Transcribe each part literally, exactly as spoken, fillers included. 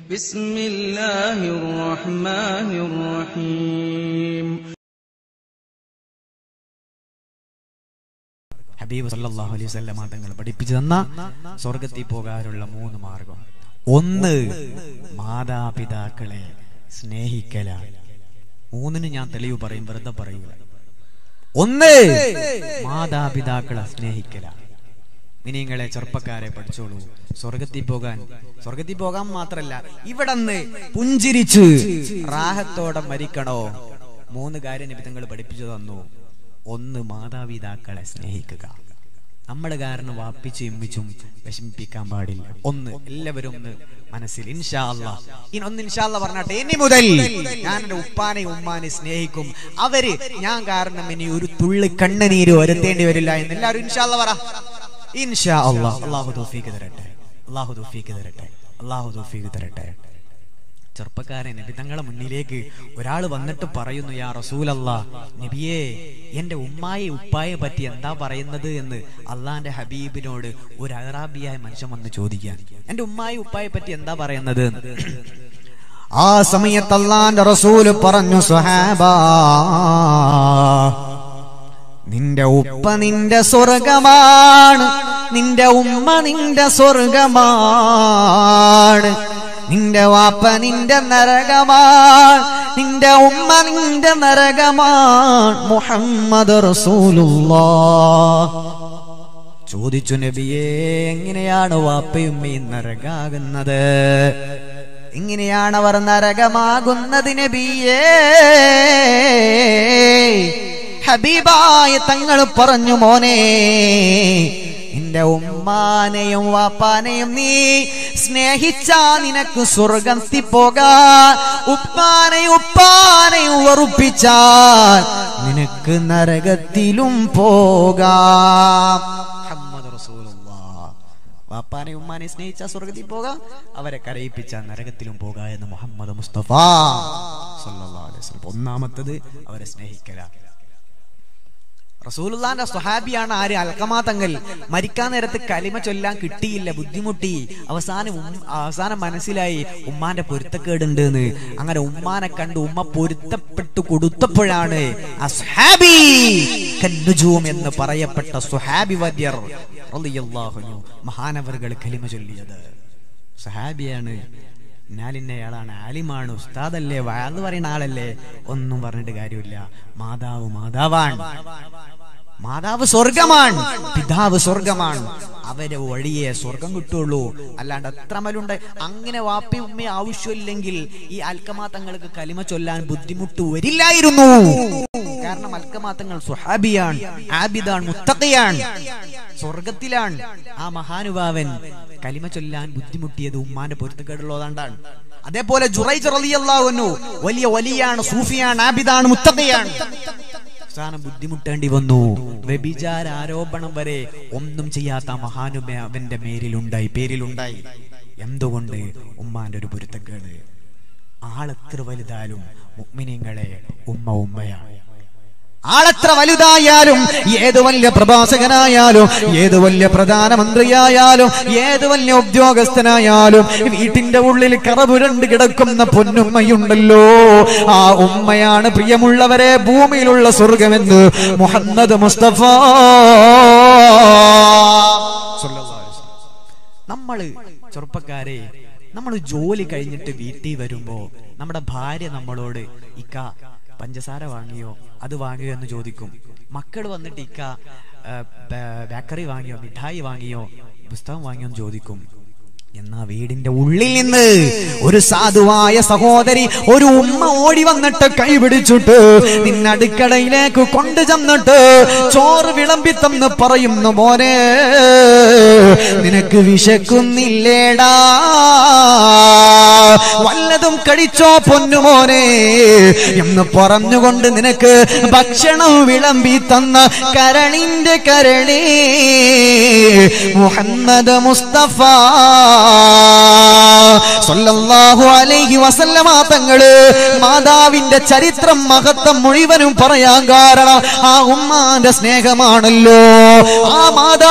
ബിസ്മില്ലാഹിർ റഹ്മാനിർ റഹീം. ഹബീബ് സല്ലല്ലാഹു അലൈഹി വസല്ലം തങ്ങൾ പഠിപ്പിച്ചു തന്ന സ്വർഗ്ഗത്തിൽ പോകാനുള്ള മൂന്ന് മാർഗം. ഒന്ന്, മാതാപിതാക്കളെ സ്നേഹിക്കലാണ്. മൂന്നിന് ഞാൻ തെളിവ് പറയും, വെറുതെ പറയൂല. ഒന്ന്, മാതാപിതാക്കളെ സ്നേഹിക്കലാണ്. നിങ്ങളെ ചെറുപ്പക്കാരെ പഠിച്ചോളൂ. സ്വർഗത്തിൽ പോകാൻ സ്വർഗത്തിൽ പോകാൻ മാത്രല്ല, ഇവിടന്ന് പുഞ്ചിരിച്ച് റാഹത്തോടെ മരിക്കണോ? മൂന്ന് കാര്യം നബി തങ്ങൾ പഠിപ്പിച്ചു തന്നു. ഒന്ന്, മാതാപിതാക്കളെ സ്നേഹിക്കുക. നമ്മൾ കാരണം വാപ്പിച്ചും ഇമ്മിച്ചും വിഷമിപ്പിക്കാൻ പാടില്ല. ഒന്ന്, എല്ലാവരും ഒന്ന് മനസ്സിൽ ഇൻഷാ അല്ലാഹ്, ഇനി ഒന്ന് ഇൻഷാ അല്ലാഹ് പറഞ്ഞാട്ടെ, ഇനി മുതൽ ഞാൻ എന്റെ ഉപ്പാനെയും ഉമ്മാനെ സ്നേഹിക്കും. അവര് ഞാൻ കാരണം ഇനി ഒരു തുള്ളി കണ്ണുനീര് വരുത്തേണ്ടി വരില്ല എന്ന് എല്ലാവരും ഇൻഷാ അല്ലാഹ് പറ. ഇൻഷാ അല്ലാഹ്. അല്ലാഹു തൗഫീഖ് തരട്ടെ, അല്ലാഹു തൗഫീഖ് തരട്ടെ, അല്ലാഹു തൗഫീഖ് തരട്ടെ. ചെറുപ്പക്കാരൻ നബി തങ്ങളെ മുന്നിലേക്ക് ഒരാൾ വന്നിട്ട് പറയുന്നു, യാ റസൂലല്ലാഹ്, നബിയേ, എന്റെ ഉമ്മായെ ഉപ്പായെ പറ്റി എന്താ പറയുന്നത് എന്ന് അള്ളാന്റെ ഹബീബിനോട് ഒരു അറാബിയായ മനുഷ്യൻ വന്ന് ചോദിക്കാൻ. എന്റെ ഉമ്മായെ ഉപ്പായെ പറ്റി എന്താ പറയുന്നത്? ആ സമയത്ത് അള്ളാന്റെ റസൂല് പറഞ്ഞു, സ്വഹാബാ, നിന്റെ ഉപ്പ നിന്റെ സ്വർഗമാണ്, നിന്റെ ഉമ്മ നിന്റെ സ്വർഗമാണ്, നിന്റെ വാപ്പ നിന്റെ നരകമാണ്, നിന്റെ ഉമ്മ നിന്റെ നരകമാണ്. മുഹമ്മദ് റസൂലുള്ളാഹ് ചോദിച്ചു, നബിയേ, എങ്ങനെയാണ് വാപ്പയും ഉമ്മയും നരകാകുന്നത്? എങ്ങനെയാണ് അവർ നരകമാകുന്നത് നബിയേ? ഹബീബായ തങ്ങൾ പറഞ്ഞു, മോനെ, നിന്റെ ഉമ്മാനെയും വാപ്പാനെയും നീ സ്നേഹിച്ചാ നിനക്ക് സ്വർഗ്ഗത്തിൽ പോകാൻ, ഉപ്പാനെയും ഉപ്പാനെയും വെറുപ്പിച്ചാൽ നിനക്ക് നരകത്തിലും പോകാം. മുഹമ്മദ് റസൂലുള്ളാഹ്. വാപ്പാനെയും ഉമ്മാനെയും സ്നേഹിച്ചാ സ്വർഗ്ഗത്തിൽ പോകാം, അവരെ കരയിപ്പിച്ചാൽ നരകത്തിലും പോകാം എന്ന് മുഹമ്മദ് മുസ്തഫ സല്ലല്ലാഹു അലൈഹി വസല്ലം. ഒന്നാമത്തത് അവരെ സ്നേഹിക്കല. റസൂലുള്ളാന്റെ സ്വഹാബിയാണ് ആര്? അൽഖമാ തങ്ങൾ. മരിക്കാൻ നേരത്ത് കലിമ ചൊല്ലാൻ കിട്ടിയില്ല, ബുദ്ധിമുട്ടി. അവസാനം അവസാനം മനസ്സിലായി ഉമ്മാന്റെ പൊരുത്തക്കേടുണ്ട് എന്ന്. അങ്ങനെ ഉമ്മാനെ കണ്ട് ഉമ്മ പൊരുത്തപ്പെട്ടു കൊടുത്തപ്പോഴാണ് അസ്ഹാബി കന്നുജൂം എന്ന് പറയപ്പെട്ട സ്വഹാബി വര്യർ റളിയല്ലാഹു അൻഹു മഹാനവറുകൾ കലിമ ചൊല്ലിയത്. സ്വഹാബിയാണ്, ഞാലിന്നയാളാണ്, ആലിമാണ്, ഉസ്താദല്ലേ, വഅദ് പറയുന്ന ആളല്ലേ, ഒന്നും പറഞ്ഞിട്ട് കാര്യമില്ല. മാതാവ് മാതാവാണ്, മാതാവ് സ്വർഗമാണ്, പിതാവ് സ്വർഗമാണ്. അവരെ വഴിയെ സ്വർഗം കിട്ടുള്ളൂ. അല്ലാണ്ട് എത്ര മലുണ്ട്. അങ്ങനെ വാപ്പയും ഉമ്മയും ആവശ്യമില്ലെങ്കിൽ ഈ അൽഖമാ തങ്ങൾക്ക് കലിമ ചൊല്ലാൻ ബുദ്ധിമുട്ട് വരില്ലായിരുന്നു. കാരണം അൽഖമാ തങ്ങൾ സ്വഹാബിയാണ്, ആബിദാണ്, മുത്തഖിയാണ്, സ്വർഗത്തിലാണ്. ആ മഹാനുഭാവൻ കലിമ ചൊല്ലാൻ ബുദ്ധിമുട്ടിയത് ഉമ്മാന്റെ പൊരുത്തക്കേടുള്ളതാണ്ടാണ്. അതേപോലെ ജുറൈജ് റളിയല്ലാഹു അൻഹു വലിയ വലിയാണ്, സൂഫിയാണ്, ആബിദാണ്, മുത്തഖിയാണ്. അവസാനം ബുദ്ധിമുട്ടേണ്ടി വന്നു. വ്യഭിചാര ആരോപണം വരെ ഒന്നും ചെയ്യാത്ത മഹാനുഭാവന്റെ മേലിലുണ്ടായി, പേരിലുണ്ടായി. എന്തുകൊണ്ട്? ഉമ്മാന്റെ ഒരു പൊരുത്തക്കേട്. ആളെത്ര വലുതായാലും മുഅ്മിനീങ്ങളെ ഉമ്മ ഉമ്മയാണ്. ആളെത്ര വലുതായാലും, ഏത് വലിയ പ്രഭാഷകനായാലും, ഏത് വലിയ പ്രധാനമന്ത്രിയായാലും, ഏത് വലിയ ഉദ്യോഗസ്ഥനായാലും, വീട്ടിന്റെ ഉള്ളിൽ കറപുരണ്ട് കിടക്കുന്ന പൊന്നുമ്മയുണ്ടല്ലോ, ആ ഉമ്മയാണ് പ്രിയമുള്ളവരെ ഭൂമിയിലുള്ള സ്വർഗമെന്ന് മുഹമ്മദ് മുസ്തഫ. നമ്മള് ചെറുപ്പക്കാരെ, നമ്മൾ ജോലി കഴിഞ്ഞിട്ട് വീട്ടിൽ വരുമ്പോ നമ്മുടെ ഭാര്യ നമ്മളോട് ഇക്ക പഞ്ചസാര വാങ്ങിയോ, അത് വാങ്ങിയോ എന്ന് ചോദിക്കും. മക്കൾ വന്നിട്ട് ഇക്ക ബേക്കറി വാങ്ങിയോ, മിഠായി വാങ്ങിയോ, പുസ്തകം വാങ്ങിയോ എന്ന് ചോദിക്കും. എന്നാ വീടിന്റെ ഉള്ളിൽ നിന്ന് ഒരു സാധുവായ സഹോദരി, ഒരു ഉമ്മ ഓടി വന്നിട്ട് കൈ പിടിച്ചിട്ട് നിന്നടുക്കളയിലേക്ക് കൊണ്ടു ചെന്നിട്ട് ചോറ് വിളമ്പി തന്ന് പറയുന്നു, മോനെ, നിനക്ക് വിശക്കുന്നില്ലേടാ, വല്ലതും കഴിച്ചോ പൊന്നുമോനെ എന്ന് പറഞ്ഞുകൊണ്ട് നിനക്ക് ഭക്ഷണം വിളമ്പി തന്ന കരളിന്റെ കരളി മുഹമ്മദ് മുസ്തഫ സ്വല്ലല്ലാഹു അലൈഹി വസല്ലമ തങ്ങള് മാതാവിന്റെ ചരിത്രം മഹത്വം മുഴുവനും പറയാൻ കാരണം ആ ഉമ്മാന്റെ സ്നേഹമാണല്ലോ. ആ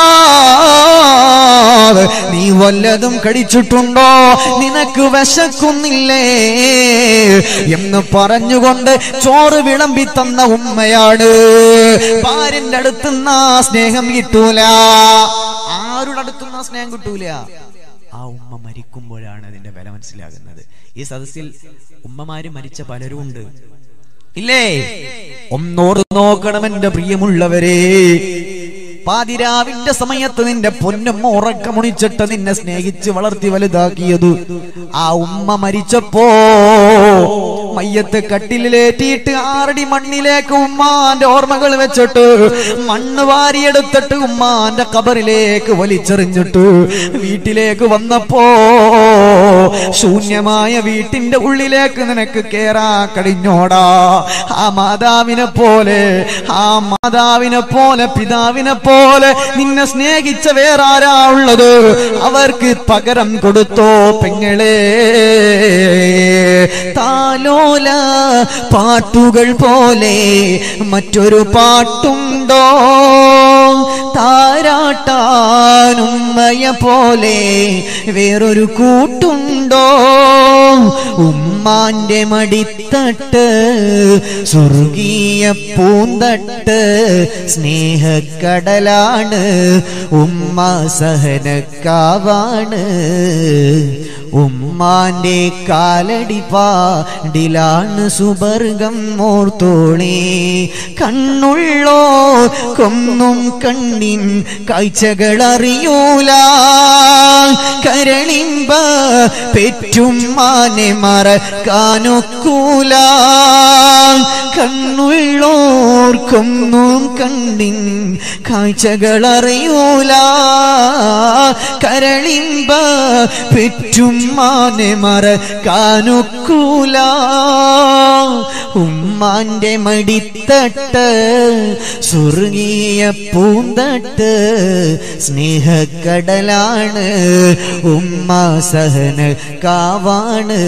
മാതാവ് നീ വല്ലതും കഴിച്ചിട്ടുണ്ടോ, നിനക്ക് വിശക്കുന്നില്ലേ എന്ന് പറഞ്ഞുകൊണ്ട് ചോറ് വിളമ്പി തന്ന ഉമ്മയാണ്. ഭാര്യന്റെ അടുത്തുനിന്ന് ആ സ്നേഹം കിട്ടൂല, ആരുടെ അടുത്തുനിന്ന് സ്നേഹം കിട്ടൂല. ആ ഉമ്മ മരിക്കുമ്പോഴാണ് അതിന്റെ വില മനസ്സിലാകുന്നത്. ഈ സദസ്സിൽ ഉമ്മമാര് മരിച്ച പലരും ഉണ്ട് ഇല്ലേ? ഒന്നോർത്ത് നോക്കണം എന്റെ പ്രിയമുള്ളവരെ. പാതിരാവിന്റെ സമയത്ത് നിന്റെ പൊന്നും ഉറക്കമുണിച്ചിട്ട് നിന്നെ സ്നേഹിച്ച് വളർത്തി വലുതാക്കിയത് ആ ഉമ്മ മരിച്ചപ്പോ മയ്യത്ത് കട്ടിലേറ്റിയിട്ട് ആറടി മണ്ണിലേക്ക് ഉമ്മാന്റെ ഓർമ്മകൾ വെച്ചിട്ട് മണ്ണ് വാരിയെടുത്തിട്ട് ഉമ്മാന്റെ ഖബറിലേക്ക് വലിച്ചെറിഞ്ഞിട്ട് വീട്ടിലേക്ക് വന്നപ്പോ ശൂന്യമായ വീട്ടിന്റെ ഉള്ളിലേക്ക് നിനക്ക് കേറാ കഴിഞ്ഞോടാ. ആ മാതാവിനെ പോലെ ആ മാതാവിനെ പോലെ പിതാവിനെ പോലെ നിന്നെ സ്നേഹിച്ച വേറെ ആരാ ഉള്ളത്? അവർക്ക് പകരം കൊടുത്തോ പെങ്ങളെ. താലോല പാട്ടുകൾ പോലെ മറ്റൊരു പാട്ടുണ്ടോ? താരാട്ടാനുമ്മയ പോലെ വേറൊരു കൂട്ടുണ്ടോ? ഉമ്മാന്റെ മടിത്തട്ട് സ്വർഗീയ പൂന്തട്ട് സ്നേഹക്കടലാണ്. ഉമ്മ സഹനക്കാവാണ്. ഉമ്മാന്റെ കാലടി പാടിലാണ് സുബർഗം ഓർത്തോളേ. കണ്ണുള്ളോ കൊന്നും കണ്ണിൻ കാഴ്ചകൾ അറിയൂല. കരളിമ്പ പെറ്റുമ്മാനെ മറക്കാനൊക്കൂല. കണ്ണുള്ളോർക്കൊന്നും കണ്ണിൻ കാഴ്ചകൾ അറിയൂല. കരളിമ്പ പെറ്റുമ്മാനെ മറക്കാനൊക്കൂല. ഉമ്മാന്റെ മടിത്തട്ട് സ്വർഗീയ പൂന്തട്ട് സ്നേഹക്കടലാണ്. ഉമ്മ സഹനക്കാവാണ്.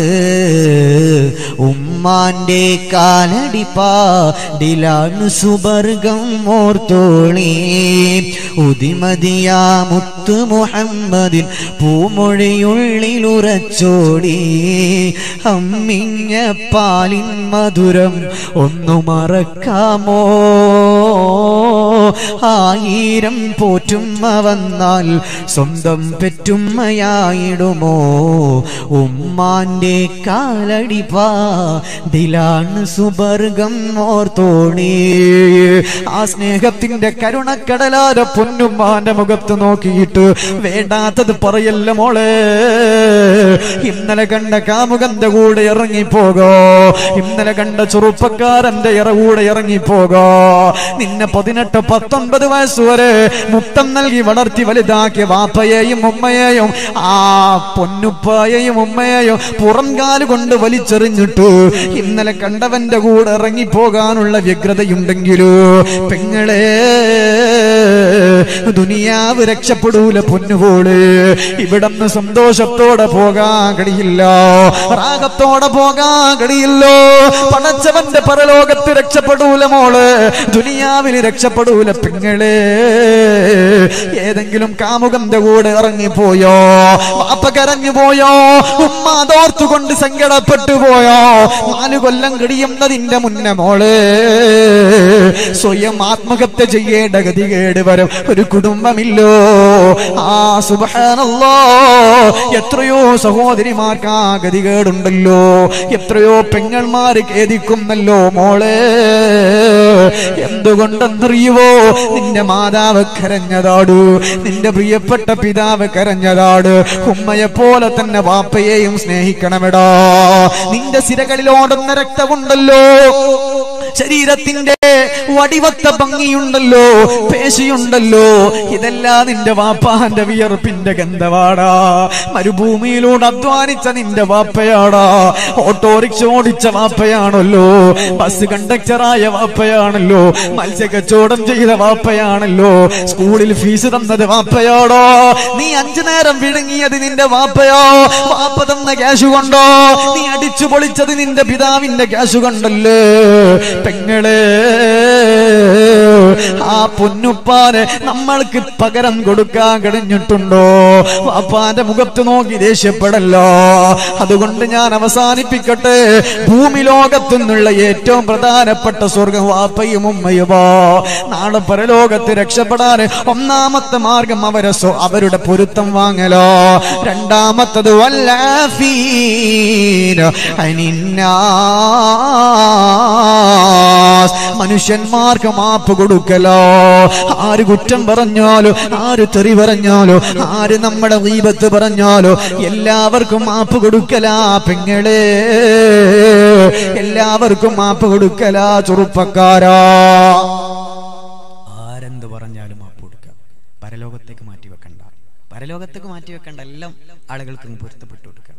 ഉമ്മാന്റെ കാലടി പാടിലാണ് സുബർഗം ഓർത്തോളേ. ഉദിമതിയാ മുത്തു മുഹമ്മദിൻ പൂമൊഴിയുള്ളിലുറച്ചോടി. അമ്മിഞ്ഞ പാലിൻ മധുരം ഒന്നു മറക്കാമോ? ആയിരം പോറ്റുമ്മ വന്നാൽ സ്വന്തം പെറ്റുമ്മയായിടുമോ? ഉമ്മാന്റെ കാലടി പാടിലാണ് സുബർഗം ഓർത്തോണേ. ആ സ്നേഹത്തിന്റെ കരുണക്കടലാര പൊന്നുമ്മാന്റെ മുഖത്ത് നോക്കിയിട്ട് വേണ്ടാത്തത് പറയല്ല മോളെ. ഇന്നലെ കണ്ട കാമുകന്റെ കൂടെ ഇറങ്ങിപ്പോകോ, ഇന്നലെ കണ്ട ചെറുപ്പക്കാരന്റെ ഇറ കൂടെ ഇറങ്ങിപ്പോകോ. നിന്നെ പതിനെട്ട് പത്തൊൻപത് വയസ്സ് വരെ മുത്തം നൽകി വളർത്തി വലുതാക്കിയ വാപ്പയെയും ഉമ്മയെയും ആ പൊന്നുപ്പായെയും ഉമ്മയെയും പുറം കാലുകൊണ്ട് വലിച്ചെറിഞ്ഞിട്ട് ഇന്നലെ കണ്ടവന്റെ കൂടെ ഇറങ്ങിപ്പോകാനുള്ള വ്യഗ്രതയുണ്ടെങ്കിലോ പെങ്ങളെ, ദുനിയാവ് രക്ഷപ്പെടൂല പൊന്നുപോള്. ഇവിടന്ന് സന്തോഷത്തോടെ പോകാൻ കഴിയില്ല, റാഗത്തോടെ പോകാൻ കഴിയില്ലോ. പടച്ചവന്റെ പരലോകത്ത് രക്ഷപ്പെടൂല മോള്, ദുനിയാവിൽ രക്ഷപ്പെടൂല പെങ്ങളെ. ഏതെങ്കിലും കാമുകന്റെ കൂടെ ഇറങ്ങിപ്പോയോ, വാപ്പ കരഞ്ഞു പോയോ, ഉമ്മ അതോർത്തുകൊണ്ട് സങ്കടപ്പെട്ടു പോയോ, നാലു കൊല്ലം കഴിയുന്നതിന്റെ മുന്നേ മോള് സ്വയം ആത്മഹത്യ ചെയ്യേണ്ട ഗതികേട് വരും ഒരു കുടുംബമില്ലോ. ആ സുബ്ഹാനല്ലാഹ്, എത്രയോ സഹോദരിമാർക്ക് ആ ഗതികേടുണ്ടല്ലോ, എത്രയോ പെങ്ങന്മാര് ഖേദിക്കുന്നല്ലോ മോളെ. എന്തുകൊണ്ടെന്നറിയുവോ? നിന്റെ മാതാവ് കരഞ്ഞതാട്, നിന്റെ പ്രിയപ്പെട്ട പിതാവ് കരഞ്ഞതാട്. ഉമ്മയെ പോലെ തന്നെ വാപ്പയെയും സ്നേഹിക്കണമെടാ. നിന്റെ സിരകളിൽ ഓടുന്ന രക്തമുണ്ടല്ലോ, ശരീരത്തിന്റെ വടിവത്ത ഭംഗിയുണ്ടല്ലോ, പേശിയുണ്ടല്ലോ, ഇതെല്ലാം നിന്റെ വാപ്പാന്റെ വിയർപ്പിന്റെ ഗന്ധവാടാ. മരുഭൂമിയിലൂടെ അധ്വാനിച്ച നിന്റെ വാപ്പയാടാ. ഓട്ടോറിക്ഷ ഓടിച്ച വാപ്പയാണല്ലോ, ബസ് കണ്ടക്ടറായ വാപ്പയാണല്ലോ, മത്സ്യക്കച്ചവടം ചെയ്ത വാപ്പയാണല്ലോ, സ്കൂളിൽ ഫീസ് തന്നത് വാപ്പയോടോ. നീ അഞ്ചു നേരം വിഴുങ്ങിയത് നിന്റെ വാപ്പയോ? വാപ്പ തന്ന ക്യാഷ് കൊണ്ടോ? നീ അടിച്ചു പൊളിച്ചത് നിന്റെ പിതാവിന്റെ ക്യാഷ് കൊണ്ടല്ലേ? പെങ്ങളെ, ആ പൊന്നുപ്പാന് നമ്മൾക്ക് പകരം കൊടുക്കാൻ കഴിഞ്ഞിട്ടുണ്ടോ? വാപ്പാന്റെ മുഖത്ത് നോക്കി ദേഷ്യപ്പെടല്ലോ. അതുകൊണ്ട് ഞാൻ അവസാനിപ്പിക്കട്ടെ. ഭൂമി ലോകത്തു നിന്നുള്ള ഏറ്റവും പ്രധാനപ്പെട്ട സ്വർഗം വാപ്പയും ഉമ്മയുമോ. നാളെ പരലോകത്ത് രക്ഷപ്പെടാൻ ഒന്നാമത്തെ മാർഗം അവരെ അവരുടെ പൊരുത്തം വാങ്ങലോ. രണ്ടാമത്തത് വല്ലാഫീന അനിന്നാസ്, മനുഷ്യന്മാർക്ക് മാപ്പ് കൊടുക്കലോ. ആര് കുറ്റം പറഞ്ഞാലോ, ആര് തെറി പറഞ്ഞാലോ, ആര് നമ്മുടെ ഗീബത്ത് പറഞ്ഞാലോ, എല്ലാവർക്കും മാപ്പ് കൊടുക്കലാ. പെങ്ങളെ, എല്ലാവർക്കും മാപ്പ് കൊടുക്കലാ. ചെറുപ്പക്കാരാ, ആരെന്ത് പറഞ്ഞാലും മാപ്പ് കൊടുക്കുക. പരലോകത്തേക്ക് മാറ്റി വെക്കണ്ട, പരലോകത്തേക്ക് മാറ്റി വെക്കണ്ട, എല്ലാം ആളുകൾക്ക് പൊരുത്തപ്പെട്ടു കൊടുക്കുക.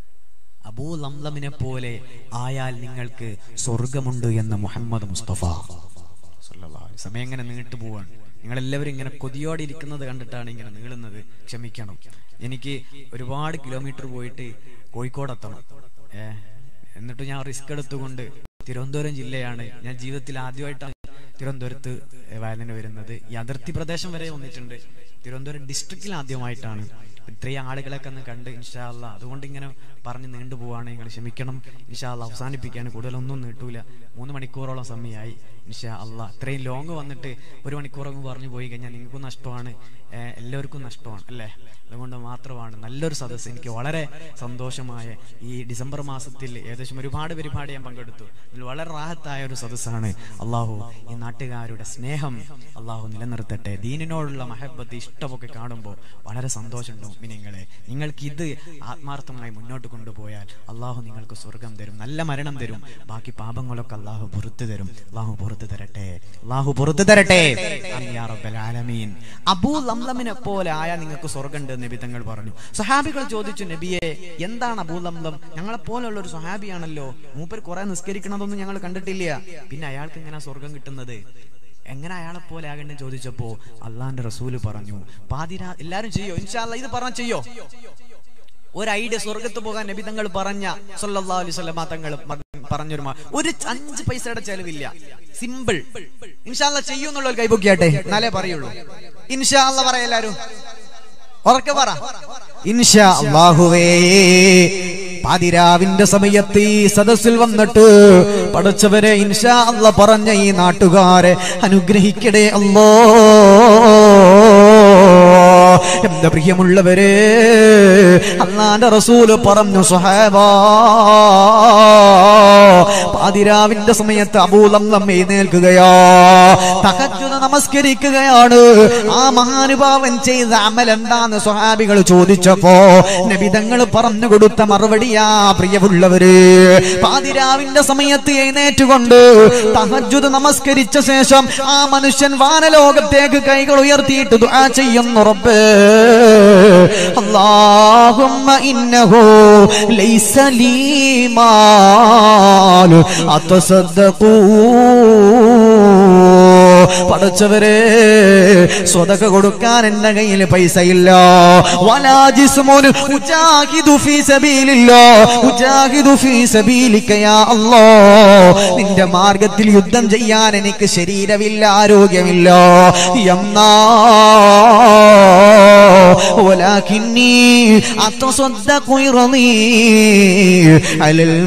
അബൂ ലംലമിനെ പോലെ ആയാൽ നിങ്ങൾക്ക് സ്വർഗമുണ്ട് എന്ന് മുഹമ്മദ് മുസ്തഫ സല്ലല്ലാഹു അലൈഹി വസല്ലം. എങ്ങനെ നീട്ടു പോവാണ്, നിങ്ങളെല്ലാവരും ഇങ്ങനെ കൊതിയോടെ ഇരിക്കുന്നത് കണ്ടിട്ടാണ് ഇങ്ങനെ നീളുന്നത്. ക്ഷമിക്കണം, എനിക്ക് ഒരുപാട് കിലോമീറ്റർ പോയിട്ട് കോഴിക്കോടെത്തണം. ഏഹ് എന്നിട്ട് ഞാൻ റിസ്ക് എടുത്തുകൊണ്ട്, തിരുവനന്തപുരം ജില്ലയാണ്, ഞാൻ ജീവിതത്തിൽ ആദ്യമായിട്ടാണ് തിരുവനന്തപുരത്ത് വയലിന് വരുന്നത്. ഈ അതിർത്തി പ്രദേശം വരെ വന്നിട്ടുണ്ട്, തിരുവനന്തപുരം ഡിസ്ട്രിക്റ്റിൽ ആദ്യമായിട്ടാണ്. ഇത്രയും ആളുകളൊക്കെ ഒന്ന് കണ്ട് ഇൻഷാ അല്ലാഹ്. അതുകൊണ്ട് ഇങ്ങനെ പറഞ്ഞ് നീണ്ടു പോവാണ്, നിങ്ങൾ ക്ഷമിക്കണം. ഇൻഷാ അല്ലാഹ് അവസാനിപ്പിക്കാൻ കൂടുതലൊന്നും നീട്ടൂല. മൂന്ന് മണിക്കൂറോളം സമയമായി. ഇൻഷാ അല്ലാഹ് ഇത്രയും ലോങ് വന്നിട്ട് ഒരു മണിക്കൂറൊക്കെ പറഞ്ഞു പോയി കഴിഞ്ഞാൽ നിങ്ങൾക്കും നഷ്ടമാണ്, എല്ലാവർക്കും നഷ്ടമാണ് അല്ലേ? അതുകൊണ്ട് മാത്രമാണ് നല്ലൊരു സദസ്സ്. എനിക്ക് വളരെ സന്തോഷമായ ഈ ഡിസംബർ മാസത്തിൽ ഏകദേശം ഒരുപാട് പരിപാടി ഞാൻ പങ്കെടുത്തു. ഇതിൽ വളരെ റാഹത്തായ ഒരു സദസ്സാണ്. അള്ളാഹു ഈ നാട്ടുകാരുടെ സ്നേഹം അള്ളാഹു നിലനിർത്തട്ടെ. ദീനിനോടുള്ള മഹബത്ത്, ഇഷ്ടമൊക്കെ കാണുമ്പോൾ വളരെ സന്തോഷമുണ്ടാവും. നിങ്ങളെ നിങ്ങൾക്ക് ഇത് ആത്മാർത്ഥമായി മുന്നോട്ട് കൊണ്ടുപോയാൽ അള്ളാഹു നിങ്ങൾക്ക് സ്വർഗം തരും, നല്ല മരണം തരും, ബാക്കി പാപങ്ങളൊക്കെ അള്ളാഹു പുറത്തു തരും. അള്ളാഹു പുറത്തു തരട്ടെ, അള്ളാഹു പുറത്തു തരട്ടെ. യാ റബ്ബൽ ആലമീൻ. അബൂ ലംലമിനെ പോലെ ആയാൽ നിങ്ങൾക്ക് സ്വർഗം ഉണ്ട് നബി തങ്ങൾ പറഞ്ഞു. സഹാബികൾ ചോദിച്ചു, നബിയെ എന്താണ് അബൂ ലംലം? ഞങ്ങളെ പോലുള്ള ഒരു സഹാബിയാണല്ലോ, മൂപ്പർ കുറെ നിസ്കരിക്കണതൊന്നും ഞങ്ങൾ കണ്ടിട്ടില്ല, പിന്നെ അയാൾക്ക് എങ്ങനെ സ്വർഗം കിട്ടുന്നത്? എങ്ങനെ അയാളെ പോലെ ആകണ്ടെന്ന് ചോദിച്ചപ്പോ അള്ളാന്റെ റസൂല് പറഞ്ഞു, പാതിരാ എല്ലാരും ചെയ്യോ? ഇൻഷാ അല്ലാഹ് ഇത് പറഞ്ഞ ചെയ്യോ? ഒരു ഐഡിയ സ്വർഗത്ത് പോകാൻ നബി തങ്ങൾ പറഞ്ഞ സല്ലല്ലാഹു അലൈഹി വസല്ലം തങ്ങൾ പറഞ്ഞൊരു ഒരു അഞ്ച് പൈസയുടെ ചെലവില്ല, സിമ്പിൾ. ഇൻഷാ അല്ലാഹ് ചെയ്യൂ എന്നുള്ളൊരു കൈപൊക്കിയാട്ടെ, എന്നാലേ പറയുള്ളൂ. ഇൻഷാ അല്ലാഹ് പറ, എല്ലാരും ഉറക്കെ പറ. ഇൻഷാ അല്ലാഹുവേ, പാതിരാവിന്റെ സമയത്ത് ഈ സദസ്സിൽ വന്നിട്ട് പഠിച്ചവരെ ഇൻഷാ അല്ലാഹ് പറഞ്ഞ ഈ നാട്ടുകാരെ അനുഗ്രഹിക്കടേ അല്ലാ. എന്റെ പ്രിയമുള്ളവരെ, അല്ലാഹുവിന്റെ റസൂല് പറഞ്ഞു, സ്വഹാബാ, പാതിരാവിന്റെ സമയത്ത് അബൂ ലംലം എഴുന്നേൽക്കുകയാ, തഹജ്ജുദ് നമസ്കരിക്കുകയാണ്. ആ മഹാനുഭാവൻ ചെയ്ത അമൽ എന്താന്ന് സ്വഹാബികൾ ചോദിച്ചപ്പോ നബി തങ്ങൾ പറഞ്ഞു കൊടുത്ത മറുപടിയാ, പ്രിയമുള്ളവര്, പാതിരാവിന്റെ സമയത്ത് എഴുന്നേറ്റുകൊണ്ട് തഹജ്ജുദ് നമസ്കരിച്ച ശേഷം ആ മനുഷ്യൻ വാനലോകത്തേക്ക് കൈകൾ ഉയർത്തിയിട്ട് ദുആ ചെയ്യുന്നു, റബ്ബേ അല്ലാഹുമ്മ ഇന്നഹു ലൈസ ലീ മാൽ അതസദ്ദഖൂ. പടച്ചവരെ, സ്വതക കൊടുക്കാൻ എന്റെ കയ്യിൽ പൈസ ഇല്ല. വലാ ജിസ്മുൻ ഉജാഹിദു ഫീ സബീലില്ലാഹ് ഉജാഹിദു ഫീ സബീലിക യാ അല്ലാഹ്. നിന്റെ മാർഗത്തിൽ യുദ്ധം ചെയ്യാൻ എനിക്ക് ശരീരമില്ല, ആരോഗ്യമില്ല. യംനാ വലാകിന്നി അതസദ്ദഖു ഇർളി അലൽ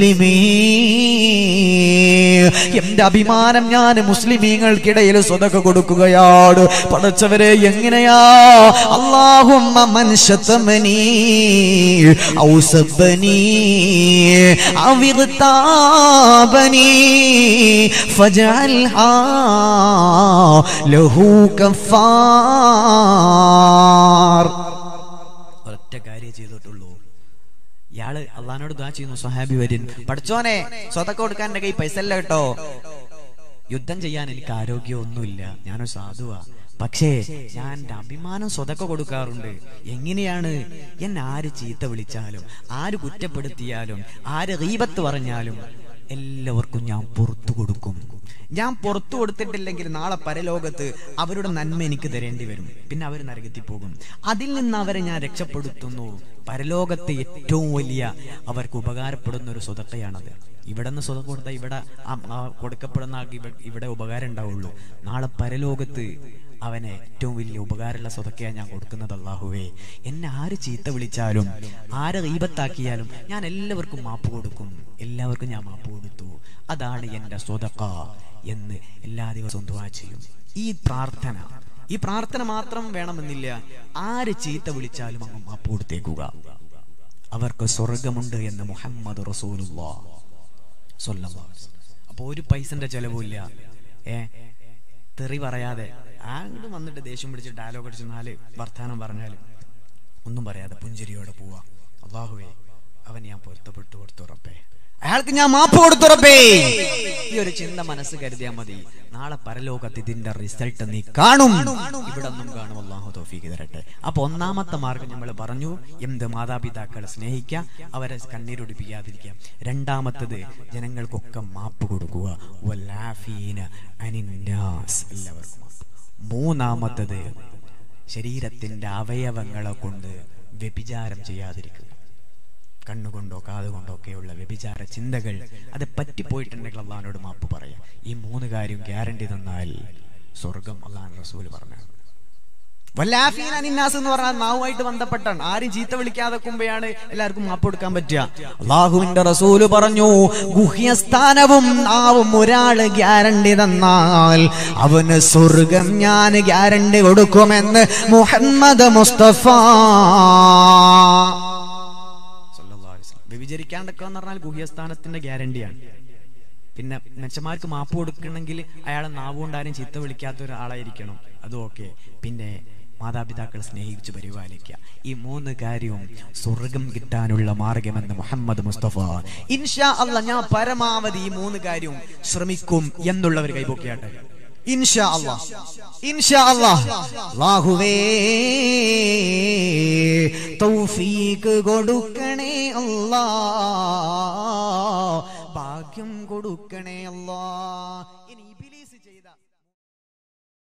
മുസ്ലിമീൻ. എന്റെ അഭിമാനം ഞാൻ മുസ്ലിമീങ്ങൾക്കിടയിൽ സ്വതക കൊടുക്കുകയാണ്. പടച്ചവരെ, എങ്ങനെയാ? അല്ലാഹുമ്മ മൻ ശതമനി ഔ സബ്ബനി ഔ ഇഗ്താബനി ഫജഅൽഹാ ലഹു കഫാർ. ഒറ്റ കാര്യം ചെയ്തിട്ടുള്ളൂ. ഇയാള് അള്ളാഹിനോട് ദുആ ചെയ്യുന്നു, സ്വഹാബി വര്യൻ, പഠിച്ചോനെ സ്വതക്ക കൊടുക്കാൻ എന്റെ കൈ പൈസ അല്ല കേട്ടോ, യുദ്ധം ചെയ്യാൻ എനിക്ക് ആരോഗ്യമൊന്നുമില്ല, ഞാനൊരു സാധുവാ, പക്ഷേ ഞാൻ എൻ്റെ അഭിമാനം സ്വതക്ക കൊടുക്കാറുണ്ട്. എങ്ങനെയാണ്? എന്നെ ആര് ചീത്ത വിളിച്ചാലും, ആര് കുറ്റപ്പെടുത്തിയാലും, ആര് ഗീബത്ത് പറഞ്ഞാലും എല്ലാവർക്കും ഞാൻ പുറത്തു കൊടുക്കും. ഞാൻ പുറത്തു കൊടുത്തിട്ടില്ലെങ്കിൽ നാളെ പരലോകത്ത് അവരുടെ നന്മ എനിക്ക് തരേണ്ടി വരും. പിന്നെ അവർ നരകത്തിൽ പോകും. അതിൽ നിന്ന് അവരെ ഞാൻ രക്ഷപ്പെടുത്തുന്നു. പരലോകത്തെ ഏറ്റവും വലിയ അവർക്ക് ഉപകാരപ്പെടുന്ന ഒരു സ്വതക്കയാണത്. ഇവിടെ നിന്ന് സ്വതക്ക കൊടുത്താൽ ഇവിടെ കൊടുക്കപ്പെടുന്ന ആൾക്ക് ഇവിടെ ഉപകാരം ഉണ്ടാവുള്ളൂ. നാളെ പരലോകത്ത് അവനെ ഏറ്റവും വലിയ ഉപകാരമുള്ള സ്വതക്കയാണ് ഞാൻ കൊടുക്കുന്നത്. അല്ലാഹുവേ, എന്നെ ആര് ചീത്ത വിളിച്ചാലും, ആര് ഗീബത്താക്കിയാലും ഞാൻ എല്ലാവർക്കും മാപ്പ് കൊടുക്കും. എല്ലാവർക്കും ഞാൻ മാപ്പ് കൊടുത്തു. അതാണ് എൻ്റെ സ്വതക്ക എന്ന് എല്ലാ ദിവസവും ദുആ ചെയ്യും. ഈ പ്രാർത്ഥന ഈ പ്രാർത്ഥന മാത്രം വേണമെന്നില്ല. ആര് ചീത്ത വിളിച്ചാലും അങ്ങ് മാപ്പ് കൊടുത്തേക്കുക. അവർക്ക് സ്വർഗമുണ്ട് എന്ന് മുഹമ്മദ് റസൂലുള്ളാഹ് സ്വല്ലല്ലാഹു അലൈഹി വസല്ലം. അപ്പൊ ഒരു പൈസന്റെ ചെലവുമില്ല. ഏ തെറി പറയാതെ ആണ്ട് വന്നിട്ട് ദേഷ്യം പിടിച്ച് ഡയലോഗ് അടിച്ച് നാല് വർത്താനം പറഞ്ഞാലും ഒന്നും പറയാതെ പുഞ്ചിരിയോടെ പോവാ. അല്ലാഹുവേ, അവൻ ഞാൻ പൊരുത്തപ്പെട്ടു കൊടുത്തുറപ്പേ, അയാൾക്ക് ഞാൻ മാപ്പ് കൊടുത്തുറപ്പേ. ഈ ഒരു ചിന്ത മനസ്സ് കരുതിയാൽ മതി. നാളെ പരലോകത്ത് ഇതിന്റെ റിസൾട്ട് നീ കാണും, ഇവിടെ ഒന്നും കാണും. അല്ലാഹു തൗഫീഖ് തരട്ടെ. അപ്പൊ ഒന്നാമത്തെ മാർഗം നമ്മൾ പറഞ്ഞു, എന്ത്? മാതാപിതാക്കളെ സ്നേഹിക്കുക, അവരെ കണ്ണീരൊടിപ്പിക്കാതിരിക്കുക. രണ്ടാമത്തത് ജനങ്ങൾക്കൊക്കെ മാപ്പ് കൊടുക്കുക. വലാഫീന അനിന്നാസ്, എല്ലാവർക്കും. മൂന്നാമത്തത് ശരീരത്തിന്റെ അവയവങ്ങളെ കൊണ്ട് വ്യഭിചാരം ചെയ്യാതിരിക്കുക. കണ്ണുകൊണ്ടോ കാതുകൊണ്ടോ ഒക്കെയുള്ള വ്യഭിചാര ചിന്തകൾ അത് പറ്റിപ്പോയിട്ടുണ്ടെങ്കിൽ അള്ളാഹിനോട് മാപ്പ് പറയാം. ഈ മൂന്ന് കാര്യം ഗ്യാരണ്ടി തന്നാൽ സ്വർഗം അള്ളാഹു റസൂൽ പറഞ്ഞു. വല്ലാഫീന അനിന്നാസ് എന്ന് പറഞ്ഞാൽ നാവുമായിട്ട് ബന്ധപ്പെട്ടാണ്. ആരും ചീത്ത വിളിക്കാതെ കുമ്പയാണ് എല്ലാവർക്കും മാപ്പ് കൊടുക്കാൻ പറ്റുക. അള്ളാഹുവിന്റെ റസൂല് പറഞ്ഞു, ഗുഹ്യസ്ഥാനവും നാവും ഒരാള് ഗ്യാരണ്ടി തന്നാൽ അവന് സ്വർഗം ഞാൻ ഗ്യാരണ്ടി കൊടുക്കുമെന്ന് മുഹമ്മദ് മുസ്തഫ. വ്യഭിചരിക്കാണ്ടൊക്കെ എന്ന് പറഞ്ഞാൽ ഗുഹ്യസ്ഥാനത്തിന്റെ ഗ്യാരണ്ടിയാണ്. പിന്നെ മെച്ചന്മാർക്ക് മാപ്പ് കൊടുക്കണമെങ്കിൽ അയാളെ നാവുകൊണ്ടാരും ചീത്ത വിളിക്കാത്ത ഒരാളായിരിക്കണം, അതും ഓക്കെ. പിന്നെ മാതാപിതാക്കൾ സ്നേഹിച്ച് പരിപാലിക്കുക. ഈ മൂന്ന് കാര്യവും സ്വർഗം കിട്ടാനുള്ള മാർഗമെന്ന് മുഹമ്മദ് മുസ്തഫ. ഇൻഷാ അല്ലാഹ് ഞാൻ പരമാവധി ഈ മൂന്ന് കാര്യവും ശ്രമിക്കും എന്നുള്ളവർ കൈപൊക്കിയാട്ടെ. ഇൻഷാ അല്ലാഹ്, ഇൻഷാ അല്ലാഹ്. അല്ലാഹുവേ തൗഫീഖ് കൊടുക്കണേ അല്ലാഹ്, ഭാഗ്യം കൊടുക്കണേ അല്ലാഹ്.